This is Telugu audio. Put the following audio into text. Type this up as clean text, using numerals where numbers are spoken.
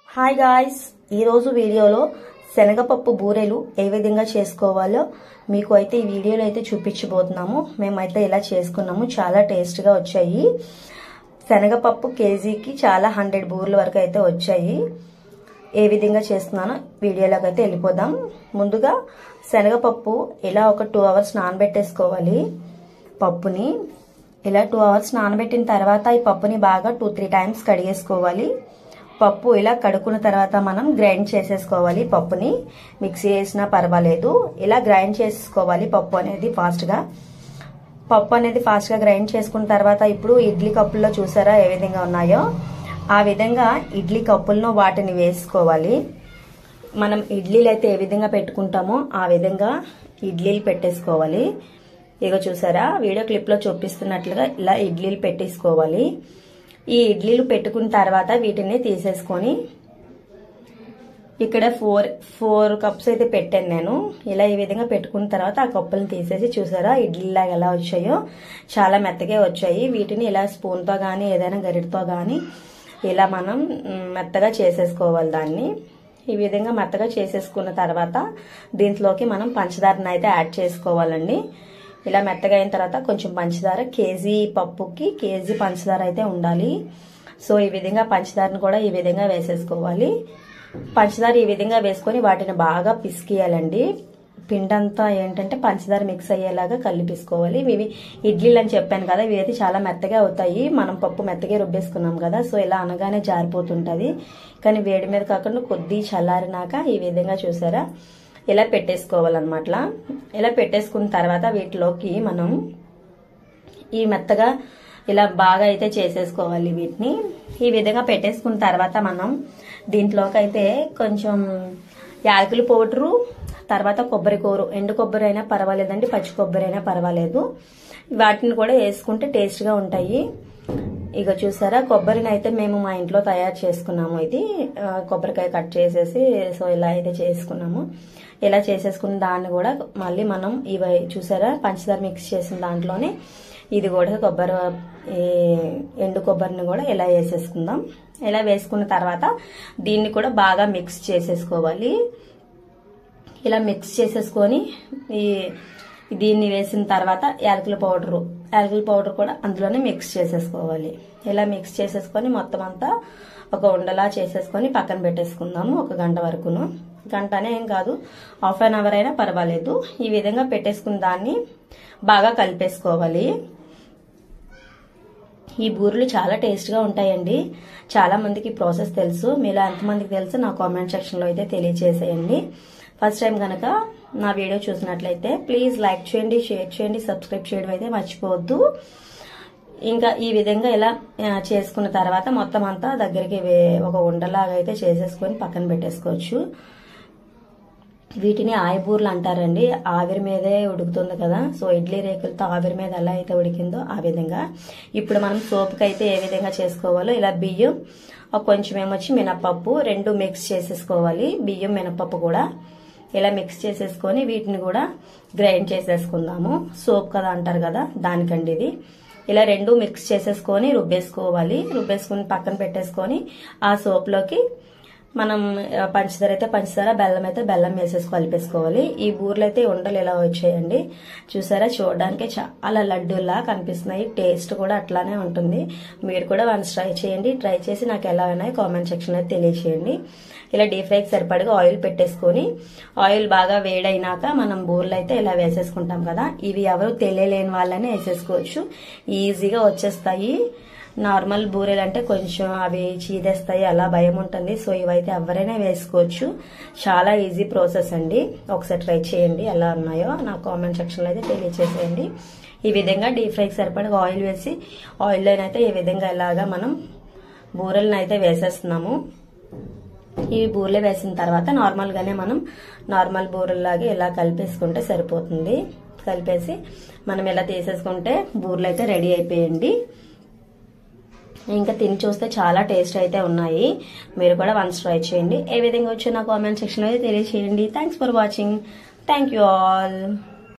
హాయ్ గాయ్స్, ఈరోజు వీడియోలో శనగపప్పు బూరెలు ఏ విధంగా చేసుకోవాలో మీకు అయితే ఈ వీడియోలో అయితే చూపించబోతున్నాము. మేమైతే ఇలా చేసుకున్నాము, చాలా టేస్ట్గా వచ్చాయి. శనగపప్పు కేజీకి చాలా 100 బూరెల వరకు అయితే వచ్చాయి. ఏ విధంగా చేస్తున్నానో వీడియోలోకి అయితే వెళ్ళిపోదాం. ముందుగా శనగపప్పు ఇలా ఒక 2 అవర్స్ నానబెట్టేసుకోవాలి. పప్పుని ఇలా 2 అవర్స్ నానబెట్టిన తర్వాత ఈ పప్పుని బాగా 2-3 టైమ్స్ కడిగేసుకోవాలి. పప్పు ఇలా కడుక్కున్న తర్వాత మనం గ్రైండ్ చేసేసుకోవాలి. పప్పుని మిక్సీ చేసినా పర్వాలేదు, ఇలా గ్రైండ్ చేసుకోవాలి. పప్పు అనేది ఫాస్ట్గా గ్రైండ్ చేసుకున్న తర్వాత ఇప్పుడు ఇడ్లీ కప్పుల్లో చూసారా ఏ విధంగా ఉన్నాయో, ఆ విధంగా ఇడ్లీ కప్పులను వాటిని వేసుకోవాలి. మనం ఇడ్లీలు అయితే ఏ విధంగా పెట్టుకుంటామో ఆ విధంగా ఇడ్లీలు పెట్టేసుకోవాలి. ఇగో చూసారా వీడియో క్లిప్లో చూపిస్తున్నట్లుగా ఇలా ఇడ్లీలు పెట్టేసుకోవాలి. ఈ ఇడ్లీలు పెట్టుకున్న తర్వాత వీటిని తీసేసుకొని ఇక్కడ 4 కప్స్ అయితే పెట్టాను నేను. ఇలా ఈ విధంగా పెట్టుకున్న తర్వాత ఆ కప్పులను తీసేసి చూసారా ఇడ్లీలాగా ఎలా వచ్చాయో, చాలా మెత్తగా వచ్చాయి. వీటిని ఇలా స్పూన్తో కానీ ఏదైనా గరిటతో కానీ ఇలా మనం మెత్తగా చేసేసుకోవాలి. దాన్ని ఈ విధంగా మెత్తగా చేసేసుకున్న తర్వాత దీంట్లోకి మనం పంచదారను అయితే యాడ్ చేసుకోవాలండి. ఇలా మెత్తగా అయిన తర్వాత కొంచెం పంచదార, కేజీ పప్పుకి కేజీ పంచదార అయితే ఉండాలి. సో ఈ విధంగా పంచదారను కూడా ఈ విధంగా వేసేసుకోవాలి. పంచదార ఈ విధంగా వేసుకొని వాటిని బాగా పిసికియాలండి. పిండంతా ఏంటంటే పంచదార మిక్స్ అయ్యేలాగా కలిపేసుకోవాలి. ఇవి ఇడ్లీలు అని చెప్పాను కదా, ఇవి అయితే చాలా మెత్తగా అవుతాయి. మనం పప్పు మెత్తగా రుబ్బేసుకున్నాం కదా, సో ఇలా అనగానే జారిపోతుంటది. కానీ వేడి మీద కాకుండా కొద్ది చల్లారినాక ఈ విధంగా చూసారా ఇలా పెట్టేసుకోవాలన్నమాట. ఇలా పెట్టేసుకున్న తర్వాత వీటిలోకి మనం ఈ మెత్తగా ఇలా బాగా అయితే చేసేసుకోవాలి. వీటిని ఈ విధంగా పెట్టేసుకున్న తర్వాత మనం దీంట్లోకి అయితే కొంచెం యాలకుల పౌడరు, తర్వాత కొబ్బరి కూర, ఎండు కొబ్బరి అయినా పర్వాలేదండి, పచ్చి కొబ్బరి అయినా పర్వాలేదు. వాటిని కూడా వేసుకుంటే టేస్ట్గా ఉంటాయి. ఇక చూసారా కొబ్బరిని అయితే మేము మా ఇంట్లో తయారు చేసుకున్నాము. ఇది కొబ్బరికాయ కట్ చేసేసి సో ఇలా అయితే చేసుకున్నాము. ఇలా చేసేసుకున్న దాన్ని కూడా మళ్ళీ మనం ఇవి చూసారా పంచదార మిక్స్ చేసిన దాంట్లోనే ఇది కూడా ఎండు కొబ్బరిని కూడా ఇలా వేసేసుకుందాం. ఇలా వేసుకున్న తర్వాత దీన్ని కూడా బాగా మిక్స్ చేసేసుకోవాలి. ఇలా మిక్స్ చేసేసుకొని దీన్ని వేసిన తర్వాత యాలకుల పౌడర్ కూడా అందులోనే మిక్స్ చేసేసుకోవాలి. ఇలా మిక్స్ చేసేసుకొని మొత్తం అంతా ఒక ఉండలా చేసేసుకొని పక్కన పెట్టేసుకుందాము. 1 గంట వరకును, గంటనే ఏం కాదు, హాఫ్ అన్ అవర్ అయినా పర్వాలేదు. ఈ విధంగా పెట్టేసుకున్న దాన్ని బాగా కలిపేసుకోవాలి. ఈ బూరెలు చాలా టేస్ట్గా ఉంటాయండి. చాలా మందికి ప్రాసెస్ తెలుసు. మీలో ఎంతమందికి తెలుసు నా కామెంట్ సెక్షన్లో అయితే తెలియజేసేయండి. ఫస్ట్ టైం కనుక నా వీడియో చూసినట్లయితే ప్లీజ్ లైక్ చేయండి, షేర్ చేయండి, సబ్స్క్రైబ్ చేయడం అయితే మర్చిపోవద్దు. ఇంకా ఈ విధంగా ఇలా చేసుకున్న తర్వాత మొత్తం అంతా దగ్గరికి ఒక ఉండలాగా అయితే చేసేసుకొని పక్కన పెట్టేసుకోవచ్చు. వీటిని ఆయబూర్లు అంటారండి. ఆవిరి మీదే ఉడుకుతుంది కదా, సో ఇడ్లీ రేకులతో ఆవిరి మీద ఎలా అయితే ఉడికిందో ఆ విధంగా. ఇప్పుడు మనం సోపుకి అయితే ఏ విధంగా చేసుకోవాలో ఇలా బియ్యం కొంచెం ఏమొచ్చి మినపప్పు 2 మిక్స్ చేసేసుకోవాలి. బియ్యం మినపప్పు కూడా ఇలా మిక్స్ చేసేసుకొని వీటిని కూడా గ్రైండ్ చేసేసుకుందాము. సోప్ కదా అంటారు కదా, దానికండి ఇది. ఇలా 2 మిక్స్ చేసేసుకొని రుబ్బేసుకోవాలి. రుబ్బేసుకుని పక్కన పెట్టేసుకొని ఆ సోప్లోకి మనం పంచదార అయితే పంచదార, బెల్లం అయితే బెల్లం వేసేసి కలిపేసుకోవాలి. ఈ బూరెలు అయితే ఉండలు ఇలా వచ్చాయండి. చూసారా చూడడానికి చాలా లడ్డూలా కనిపిస్తున్నాయి. టేస్ట్ కూడా అట్లానే ఉంటుంది. మీరు కూడా వన్స్ ట్రై చేయండి. ట్రై చేసి నాకు ఎలా ఉన్నాయో కామెంట్ సెక్షన్ అయితే తెలియచేయండి. ఇలా డీప్ ఫ్రైకి సరిపడగా ఆయిల్ పెట్టేసుకొని ఆయిల్ బాగా వేడైనాక మనం బూరెలు అయితే ఇలా వేసేసుకుంటాం కదా. ఇవి ఎవరు తెలియలేని వాళ్ళనే వేసేసుకోవచ్చు, ఈజీగా వచ్చేస్తాయి. నార్మల్ బూరెలు అంటే కొంచెం అవి చీదేస్తాయి, అలా భయం ఉంటుంది. సో ఇవైతే ఎవరైనా వేసుకోవచ్చు. చాలా ఈజీ ప్రాసెస్ అండి. ఒకసారి ట్రై చేయండి. ఎలా ఉన్నాయో నా కామెంట్ సెక్షన్లో అయితే తెలియచేసేయండి. ఈ విధంగా డీప్ ఫ్రైకి సరిపడగా ఆయిల్ వేసి ఆయిల్లోనైతే ఈ విధంగా ఇలాగా మనం బూరెలను అయితే వేసేస్తున్నాము. ఈ బూరెలు వేసిన తర్వాత నార్మల్గానే మనం నార్మల్ బూరెల్లాగా ఇలా కలిపేసుకుంటే సరిపోతుంది. కలిపేసి మనం ఇలా తీసేసుకుంటే బూరెలు అయితే రెడీ అయిపోయండి. ఇంకా తిని చూస్తే చాలా టేస్ట్ అయితే ఉన్నాయి. మీరు కూడా వన్స్ ట్రై చేయండి. ఏ విధంగా వచ్చో నా కామెంట్ సెక్షన్లో తెలియజేయండి. Thanks for watching. Thank you all.